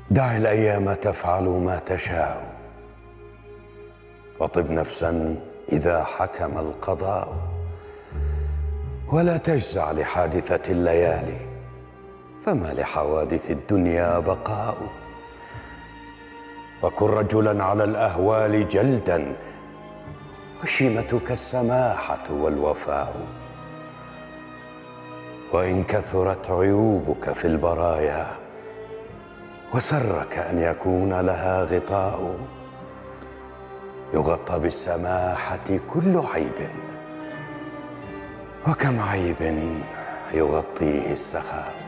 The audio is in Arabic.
دع الأيام تفعل ما تشاء، وطب نفسا إذا حكم القضاء، ولا تجزع لحادثة الليالي، فما لحوادث الدنيا بقاء. وكن رجلا على الأهوال جلدا، وشيمتك السماحة والوفاء. وإن كثرت عيوبك في البرايا، وسرك أن يكون لها غطاء، يغطى بالسماحة كل عيب، وكم عيب يغطيه السخاء.